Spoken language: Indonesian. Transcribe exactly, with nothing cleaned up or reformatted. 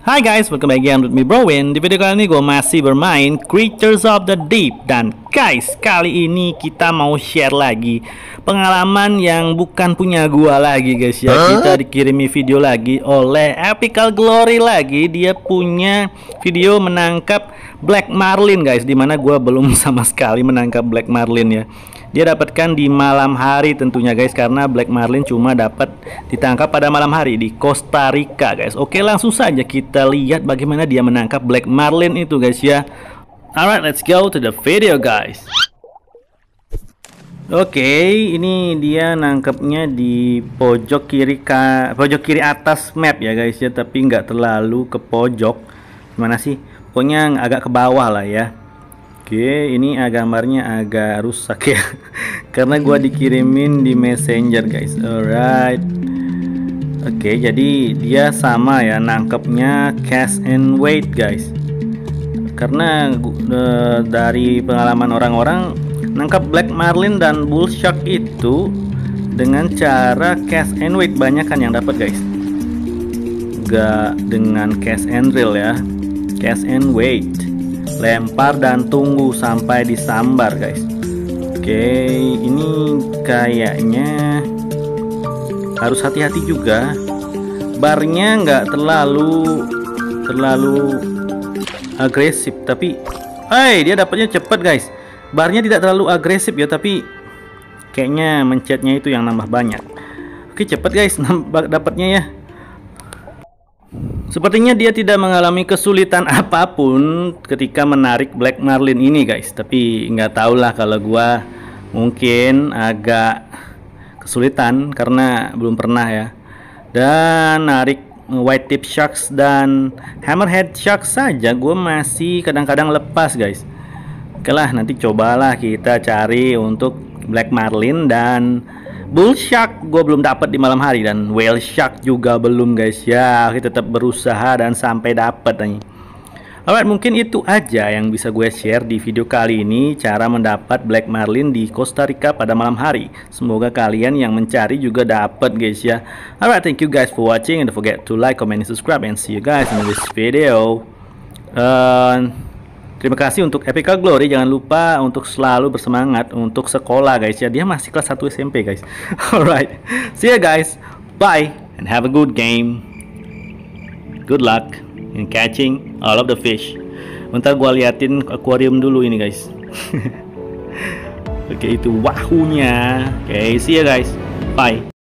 Hai guys, welcome back again with me Browin. Di video kali ini gue masih bermain Creatures of the Deep. Dan guys, kali ini kita mau share lagi pengalaman yang bukan punya gua lagi guys ya. Huh? Kita dikirimi video lagi oleh Epical Glory lagi. Dia punya video menangkap Black Marlin guys, dimana gua belum sama sekali menangkap Black Marlin ya. Dia dapatkan di malam hari tentunya guys, karena Black Marlin cuma dapat ditangkap pada malam hari di Costa Rica guys. Oke, langsung saja kita lihat bagaimana dia menangkap Black Marlin itu guys ya. Alright, let's go to the video guys. Oke, ini dia nangkepnya di pojok kiri ka, pojok kiri atas map ya guys ya, tapi nggak terlalu ke pojok. Gimana sih? Pokoknya agak ke bawah lah ya. Oke, ini gambarnya agak rusak ya karena gua dikirimin di Messenger guys. Alright. Oke, jadi dia sama ya nangkepnya cast and wait guys. Karena uh, dari pengalaman orang-orang nangkap Black Marlin dan Bull Shark itu dengan cara cast and wait, banyak kan yang dapat guys. Gak dengan cast and reel ya. Cast and wait. Lempar dan tunggu sampai disambar guys. Oke, ini kayaknya harus hati-hati juga. Barnya nggak terlalu terlalu agresif, tapi hey, dia dapatnya cepet guys. Barnya tidak terlalu agresif ya, tapi kayaknya mencetnya itu yang nambah banyak. Oke, cepet guys dapatnya ya. Sepertinya dia tidak mengalami kesulitan apapun ketika menarik Black Marlin ini guys. Tapi nggak tahu lah, kalau gua mungkin agak kesulitan karena belum pernah ya. Dan narik white tip sharks dan hammerhead sharks saja gua masih kadang-kadang lepas guys. Oke lah, nanti cobalah kita cari untuk Black Marlin dan Bull Shark gue belum dapat di malam hari, dan Whale Shark juga belum guys ya. Kita tetap berusaha dan sampai dapat nih. Alright, mungkin itu aja yang bisa gue share di video kali ini, cara mendapat Black Marlin di Costa Rica pada malam hari. Semoga kalian yang mencari juga dapat guys ya. Alright, thank you guys for watching, and don't forget to like, comment, and subscribe, and see you guys in this video. uh, Terima kasih untuk Epical Glory. Jangan lupa untuk selalu bersemangat untuk sekolah guys ya. Dia masih kelas satu S M P guys. Alright, see ya guys. Bye and have a good game. Good luck in catching all of the fish. Bentar gua liatin akuarium dulu ini guys. Oke, itu wahunya. Oke, see ya guys. Bye.